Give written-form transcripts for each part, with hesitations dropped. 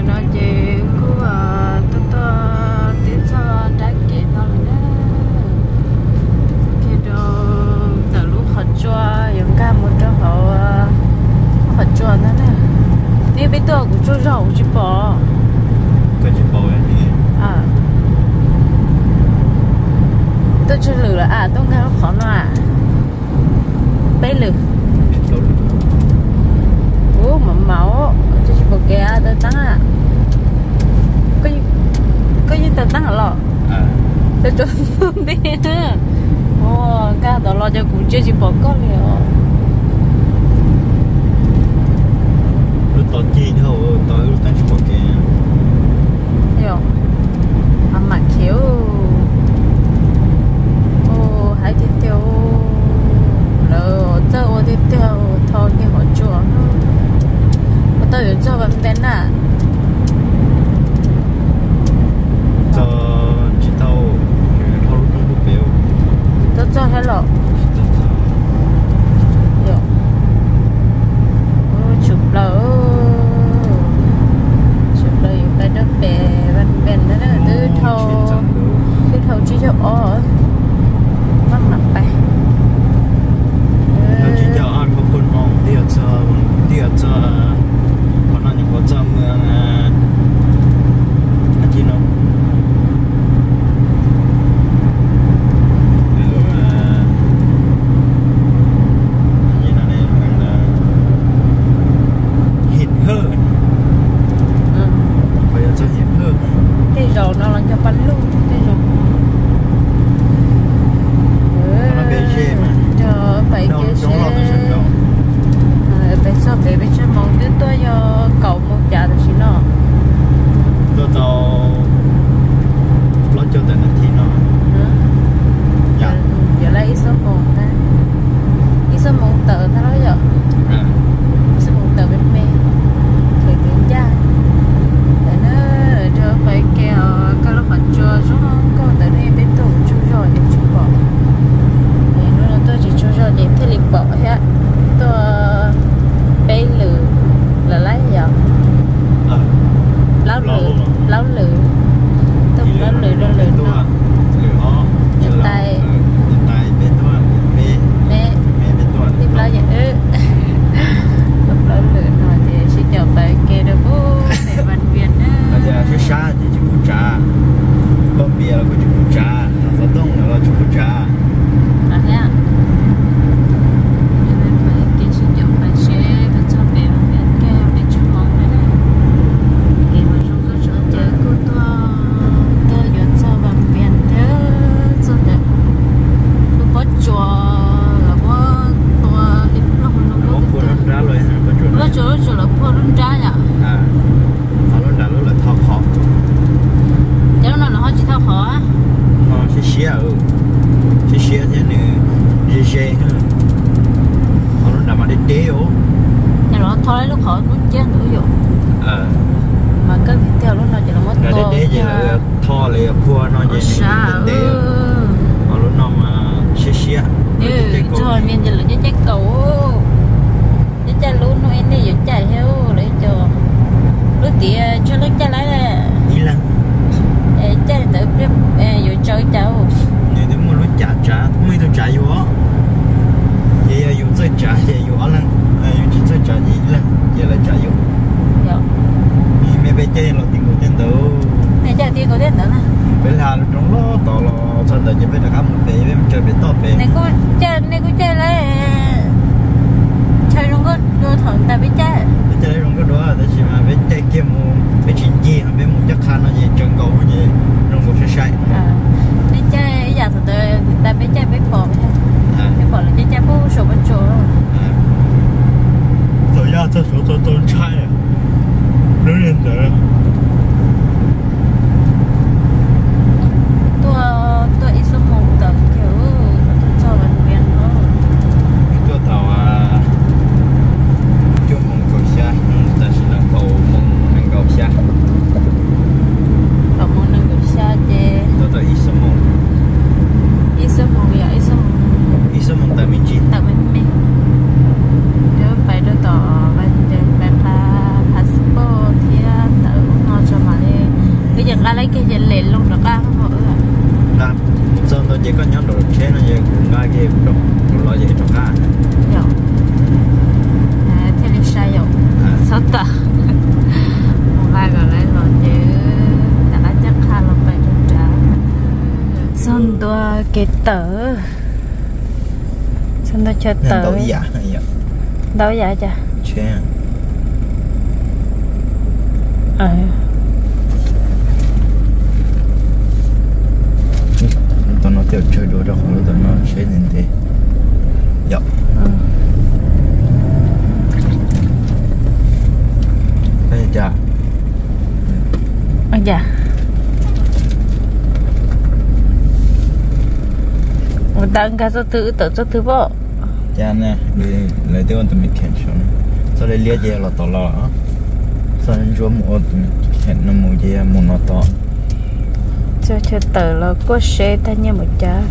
nó chỉ cứ tôi tiến cho trái kiện nó là cái đó từ lúc họ cho những cái một trong họ cho nó nè đi bây giờ cũng cho rau chứ bỏ cái chỉ bỏ vậy à tôi chưa lử là tôi nghe nó khó nó bây lử mà máu cho chị bảo kẻ tôi tăng có như tôi tăng lọ tôi cho đi cái đó lo cho cũng chưa chị bảo con liền lúc tao chi thôi tao lúc tăng chị bảo kẻ hiểu mà kiểu hai tiếp theo rồi cho tiếp theo thôi cái họ chùa tôi được cho bạn bên à cho chị tao thâu lúc trong bụng béo tôi cho hết rồi hiểu chụp lỡ cái đó bè bên đó là tư thâu chỉ cho ở mắt mặt bay chỉ cho ăn không phun hồng tiệt cho còn ăn những con chim anh chị nó rồi nó là cho bánh luôn cái rồi nó bé xe mà cho bảy cái xe bây giờ bé cho mong đứa tôi cho cậu một trả được xí nó tôi lo cho tận thì nó dạ giờ lấy ít số một ta ít số một tờ nó nói giờ ít số một tờ bên mẹ thì tiền cha để nó cho phải kêu cái lúc mình chưa xuống có tới đây bên tủ chú rồi thì chú bỏ thì nó là tôi chỉ chú rồi thì thế lịch bỏ hết tôi bé lử là lấy gì láo lử tôi láo lử nó nhận tay bên tôi mẹ tìm lo vậy tôi láo lử rồi thì sẽ nhờ phải kêu được bố mẹ văn viên bây giờ sẽ xa thì chúng ta trả bom bia là của chúng ta trả nó đông là chúng ta trả thế à thôi lúc họ muốn chết nữa rồi mà cái theo lúc nào chỉ là mất to để giờ thò lại cua nó vậy họ lúc nào mà xí cho miền giờ là trái cầu trái lúa nó em đi giờ chạy theo để cho lúa tía cho nó chạy lại là đi lần chạy tới rồi chơi cháu nếu đến một lúc trả mấy tôi trả vô vậy dùng chơi trả vậy vô lần chỉ chơi trả gì lần vậy là trả vô mẹ bé chơi là tiền của tiền đâu mẹ chơi tiền của tiền đâu nè bé là trong đó tao là sao tại chỉ bé là ăn một bé bé chơi bé to bé này cô chơi lại chơi luôn có thằng ta bé chơi luôn có đó tại chỉ mà bé chơi kia mua bé chuyện gì bé mua chắc khăn nó gì chân cầu gì luôn có sẽ sai bé chơi giờ từ ta bé chơi bé bỏ là chơi bố sổ bên chỗ rồi ra cho số tôi tôn trai nó lên đấy tôi ít số một tờ kiểu cho bệnh viện đó tôi tàu cho mong cầu xa ta sẽ là cầu mong năng cầu xa chứ tôi tàu ít số một ít số một tại mình chỉ nhớ phải đưa tỏ bên pha passport thì tự cái lấy cái gì lên luôn rồi ba không mở à là sau đó chỉ có nhóm đồ chế nó như cũng ra cái đồ lo gì trong cả rồi thế thì sao rồi sao ta một hai rồi lấy rồi chứ đã chắc khá là phải trả xong tôi cái tờ xong tôi chơi tờ đâu giả đâu giả chả chế tụi nó tiêu chơi đồ đó không tụi nó chế nên thế dạ đây chả dạ một đằng cái số thứ bộ chả nè lấy tiêu tụi mình khen xuống sau đây lia dè là tao lo sau đây chúa mua tụi mình khen nó mua dè mua nó to cho tờ là có xe ta như một cha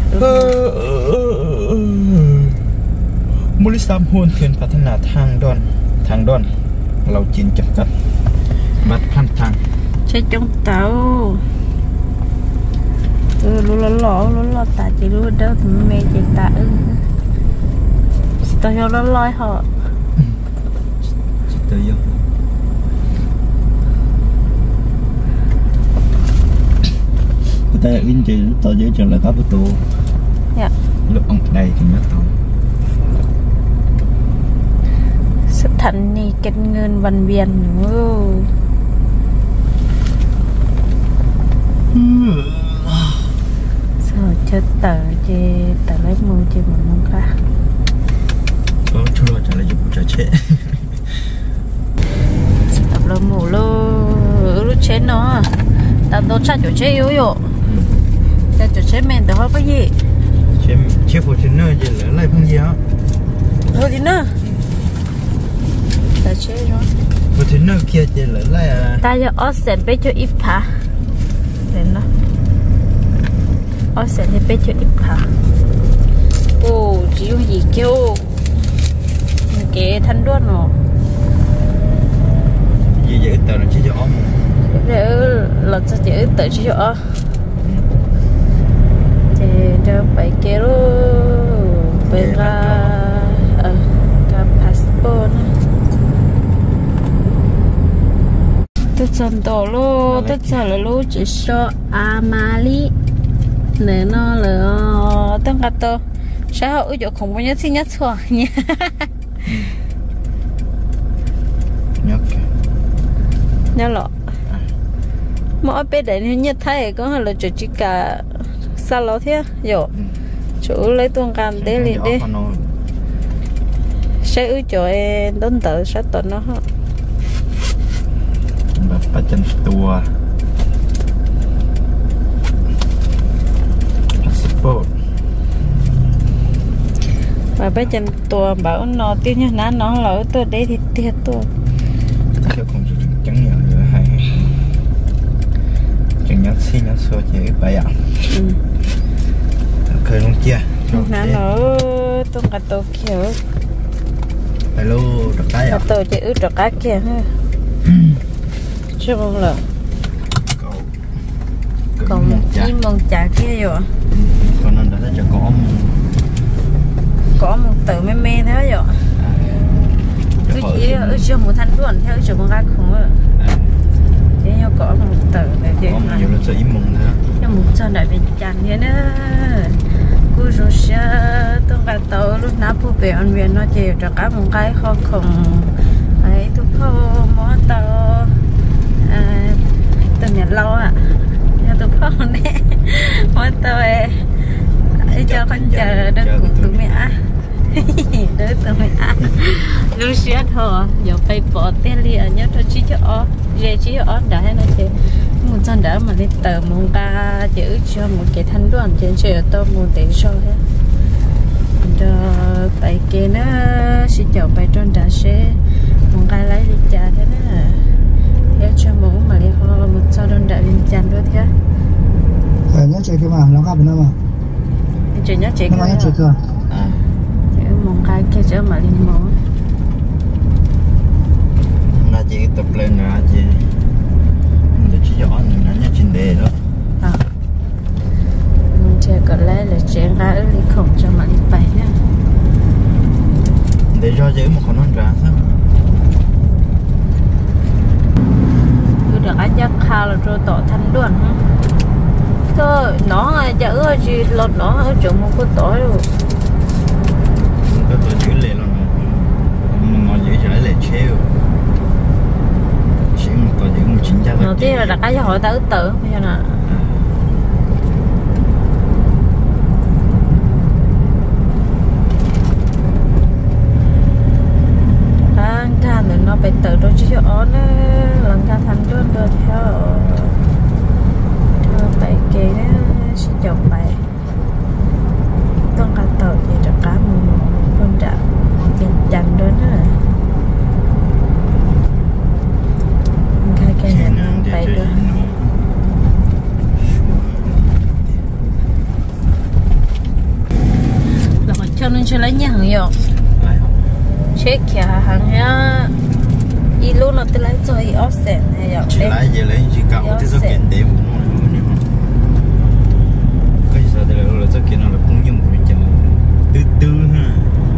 บริษัทหุ้นเถื่อนพัฒนาทางดอนเราจีนจำกัดบัตรพันทาง xe trong tàu lúc lo ta chỉ lúc đó thì mẹ chị ta tao cho nó lôi họ chỉ tới vô ta in chỉ tao dễ trở lại các bữa tù lúc ông đây thì nhớ tao สถานีเก็บเงินวันเวียนsao chết tờ chị tờ lấy mua chị một món khác chú lo trả lại giúp trả chết tập lo mù luôn lúc chết nó tao đâu chắc chỗ chết yếu yếu chắc chỗ chết mình đâu có gì chết phụ chuyện nữa gì lại không gì á thôi thì nữa ta chết rồi phụ chuyện nữa kia gì lại à ta giờ ở sân bé cho ít phá đến đó ở sân thì bé cho ít phá ô chỉ dùng gì kêu cái thanh đoan nó gì vậy tao là chỉ cho ông để là cho chị tự chỉ cho thì cho bảy cái luôn bây giờ cái passport tôi chọn đồ luôn tôi chọn là luôn chỉ số Amali nữa nó là tôi gặp tôi sao ở chỗ không bao nhiêu thì nhất thôi nhé nhớ lọ mỗi bé để như nhất thấy có là chỗ chỉ cả sao lâu thế rồi chỗ lấy tuồng cam để liền đi sẽ ở chỗ đón tự sát tuần nó bắt chân tua passport và bắt chân tua bảo nó tiêu như ná nó là ở tôi đấy thì tiệt tua chứ không chỉ chẳng nhận rồi hay chẳng nhớ xin nhớ số chỉ vậy ạ khơi luôn chia ná nó tôi cả tôi kiểu hello được cái ạ tôi chỉ ướt được cái kia ha chứ không là còn một chim mông chả kia rồi còn nên đã cho có một từ mê mê thế rồi cứ chỉ ở chỗ một thanh tuần theo chỗ con gái không rồi chỉ nhau có một từ để vậy mà nhiều là sợ im mông nữa cho một chân đại bên chăn thế nữa cứ rồi sẽ tôi cả tàu lúc nào phụ về ăn viên nó chịu cho cả một cái khó khăn ấy tôi không món tàu từ nhà lâu à nhà tôi không nè món tàu ấy cho con chờ đất của tụi mẹ đứa tụi mẹ lúc xưa thôi giờ phải bỏ tiền liền nhớ cho chị cho về chị ở đã hay nói chị một chân đỡ mà đi tờ một ca chữ cho một cái thanh đoàn trên trời tôi một để cho hết rồi phải kia nó sẽ chọn bài tròn đã sẽ một cái lấy đi trả thế đó thế cho mỗi mà đi họ một sau đơn đại viên chăn đó thế nhớ chơi cái mà nó gặp nó mà chị nhớ chị nó nhớ chơi cơ chị một cái kia cho mà đi mổ là chị tập lên là chị để chị giỏi nó nhớ chuyện đề giờ anh chắc khá là rồi tỏ thành luôn cơ nó chả ưa gì lột nó ở chỗ một cái tỏi rồi tôi chữ lệ luôn nó dễ trở lại treo chỉ một tỏi những một chính xác đầu tiên là đặt cái cho hỏi ta ức tử bây giờ nè ca thì nó phải tự đôi chứ ó nó lần ca thành đôi đôi theo bài kê nó sẽ chọn bài con cá tàu thì cho cá mù con đã bị chành đôi nữa cái này nó phải được rồi cho nên sẽ lấy nhà hàng hiệu check kia hàng ha y lúc nó tới lấy cho y offset hay vậy chỉ lấy về lấy chỉ cả một cái số kiện để một món cái sao đây là số kiện nó là cũng như một cái chợ tư ha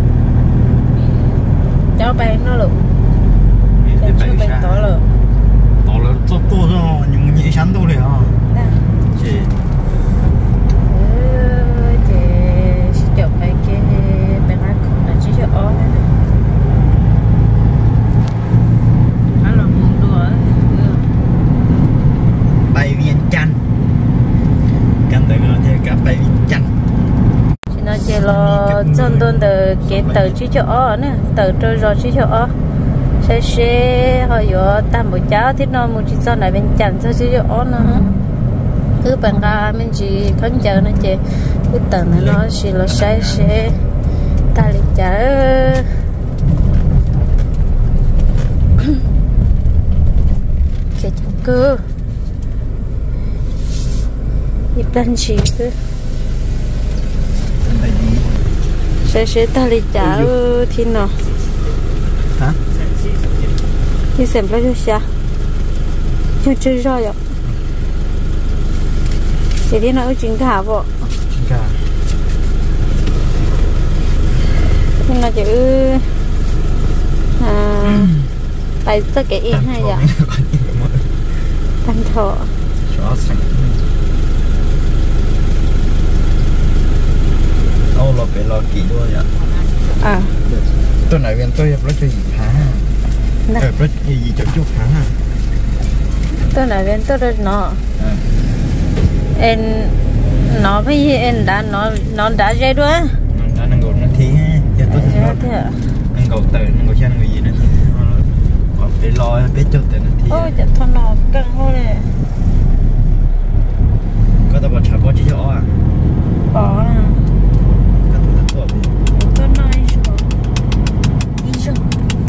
cháu bay nó luôn cháu bay to luôn to rồi nhưng nhẹ chắn đâu đấy ha chị chị chọn bay cái bay nó không là chỉ cho ó bay viên chanh căn tự nó theo cả bay viên chanh nó chỉ là chân đơn từ cái tờ chỉ cho ó nữa tờ rồi chỉ cho ó xe họ có tam bộ cháu thì nó một chỉ cho lại bên chanh cho chỉ cho ó nữa cứ bằng ra mình chỉ khấn chờ nó chỉ cứ tờ nó chỉ là xe ta lịch chở cái cơ nhịp đánh chỉ cứ sẽ ta lịch chở thì nó hả thì xem lại cho sao chưa chơi rồi ạ thì nó ở chính cả bộ nhưng mà chữ tại tất cả yên hay vậy tăng thọ lo phải lo kỹ luôn vậy tôi nói với tôi nó cho gì hả nó gì cho chút hả tôi nói với tôi rồi nó với em đã nó đã dây đuôi nó đang ngồi nó thi cho tôi đang ngồi từ nó ngồi chân người gì nữa để lo biết cho từ nó thi ôi chả thon nó căng thôi nè có tao bảo chả có chỉ cho à bỏ nè tôi nói rồi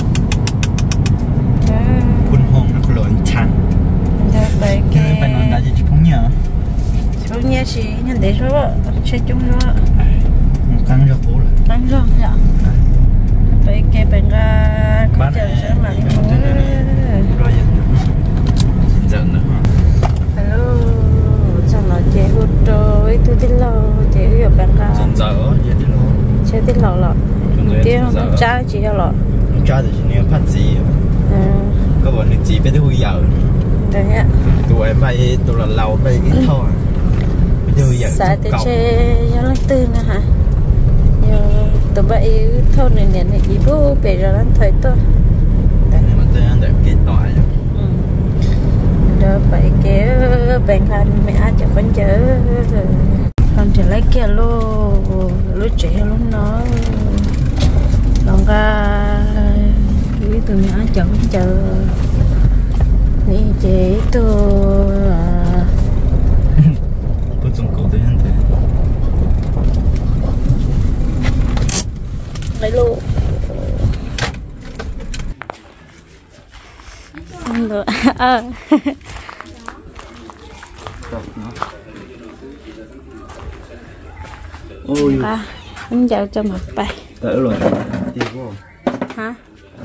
คุณหงนักหลวนชันไปนอนได้จะพุ่งเนี่ยพุ่งเนี่ยสิnhận thấy rồi chơi chung rồi căng cho bố rồi căng rồi dạ vậy cái bên ra có chờ sẽ mà đi mua rồi xin giận nữa hello xong rồi chị hút rồi tôi đi lâu chị ở bên ra xin giận chơi đi lâu lọ tiếc không trái chị đâu lọ trái thì chỉ nên phát gì có bọn nó chỉ biết hôi dầu đấy ạ tụi em bay tụi là lâu bay ít thôi bây giờ tại tôi chơi giá lắc tư nữa hả giờ tụi bay thôi này nè này chỉ bố về rồi lắm thời tôi nhưng mà tôi ăn được cái tỏi đó vậy cái bạn khăn mẹ ăn cho con chở con trở lấy kia lúc trẻ lúc nó lòng ra với tụi mẹ ăn cho con chở đi chị tôi dùng cổ tới như thế lấy luôn không được ôi anh chào cho mặt bài tới rồi đi vô hả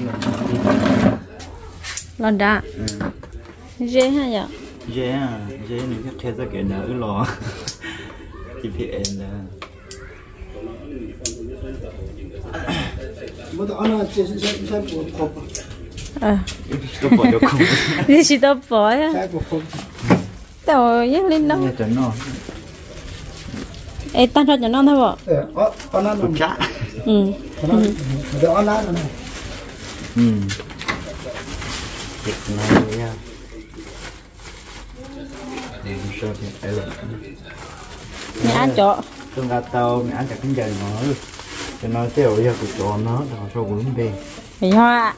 lần đã dễ hả vậy dễ mình chắc theo cái nợ lo chỉ biết em là một anh là sẽ buộc cọp tôi bỏ cho không đi chỉ tao bỏ á trái của không tao nhắc lên nó cho nó ê tan thôi cho nó thôi bỏ con nó cũng chả nó được ăn lá này thịt này nha để cho thì ấy là mẹ ăn chó tôi gà tàu mẹ ăn cả cái giờ nó cho nó tiêu giờ của chó nó rồi cho uống về mày hoa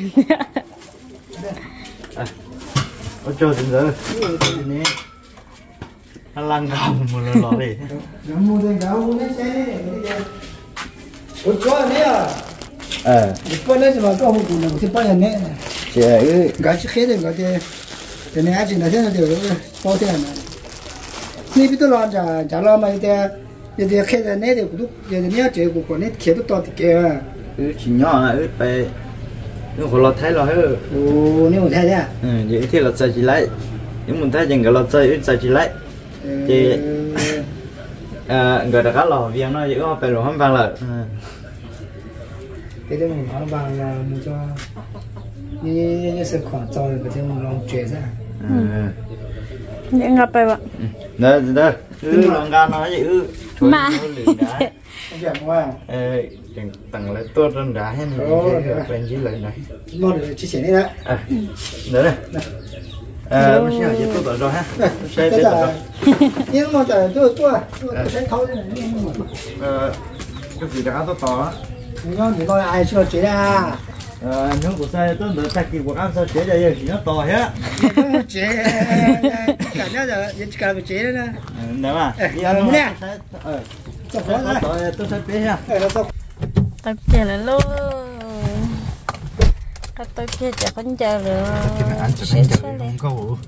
ở cho đến giờ này hắn lăng gồng một lần lọ đi nó mua đây đâu mua đấy xe này ủa cho này à bữa nay mà có một củ nào thì bao nhiêu này chị ấy cái xe này cái này ai chỉ là thế nào được bao tiền nàyนี่พี่ตัวร้อนจะรอมาเดี๋ยวแค่จะเนี่ยเดี๋ยวกูเดี๋ยวเนี่ยเจอกูก่อนเนี่ยเขียนตัวต่อติเกอ่ะ chỉ nhỏ làไปnhưng màเราthấy là hết โอ้นี่ผมแท้เนี่ย vậy thì là sai chỉ lấy nhưng mình thấy rằng cái là sai chỉ lấy thì người ta cá lò viên nó chỉ có phải lò hâm vang là cái đấy mình nói bằng là mình cho như sự khoản cho cái đấy mình lòng chuyển ra những ngậpไปvậy đây lòng gan nói vậy mà không phải qua tầng lại tốt hơn đá hết này bên dưới lại này ngon để chia sẻ đấy đó đấy này mình sẽ chỉ tốt rồi ha sẽ biết rồi nhưng mà tôi sẽ thâu cái này cái gì đã to ngon thì coi ai chưa chế ra nếu của xe tôi được tách quần áo sao chế ra giờ chỉ nó to hết chế cả nhà giờ cả bị chế nữa nếu mà đi ăn nè tôi sẽ biết ha tao kia là luôn tao kia chả con chờ nữa không có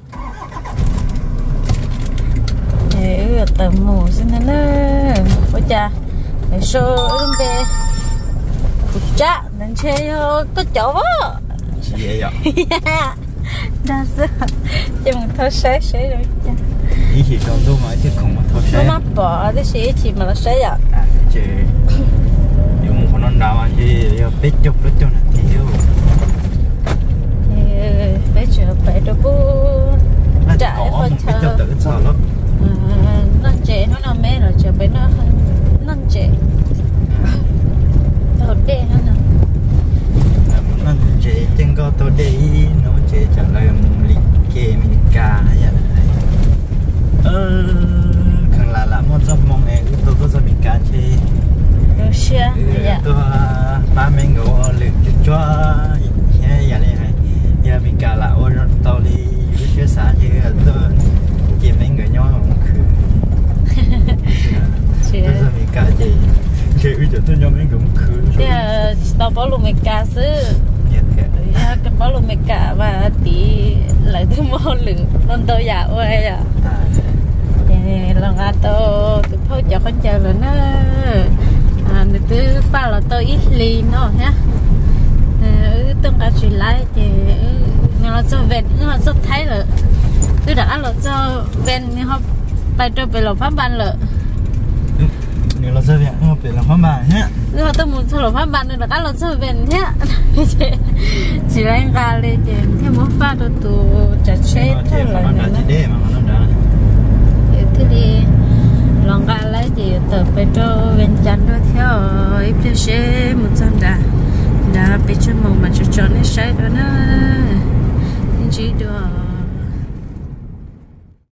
tầm mù xin thế nữa ôi cha để show luôn về cha nên chơi có chỗ quá gì vậy đa số cho mình thôi sấy rồi cha ý thì cho tôi mà chứ không mà thôi sấy nó bỏ cái gì thì mà nó sấy à chứ dùng con non đào anh thì biết chụp được cho nó thiếu phải chờ phải đâu bu trả con chờ tự sao lắm nó trẻ nó nào mẹ rồi chờ phải nó trẻ đầu đen hơn nó trẻ chân có tôi đi nó trẻ trả lời lịch kê mình ca vậy khẳng là một giấc mong em tôi có giấc mình ca chơi tôi ba mấy người lượt cho vậy này giờ mình cả là ôn tao đi chơi xa như tôi chỉ mấy người nhau không khứ bây giờ mình cả gì chơi bây giờ tôi nhau mấy người không khứ tao bảo luôn mình cả xứ cái bảo luôn mình cả và tí lại tôi mua lượt nên tôi già ơi à lần à tôi thôi cho con chờ rồi nó người tôi pha là tôi ít ly nó nhá tôi cả chuyện lại thì nó cho ven nó cho thấy rồi tôi đã ăn cho ven họ bài trò về lò pháp ban rồi nếu là sao vậy nó về lò pháp ban nhá nếu tôi muốn cho lò pháp ban nên là ăn cho ven nhá chỉ là anh gà lên thì theo muốn pha được tụ chả chết thôi là thế thì lòng gà lấy thì từ bài trò ven chăn đó theo ít phía xe một chân đã bị chân mồm mà cho nó sai đó nó chỉ được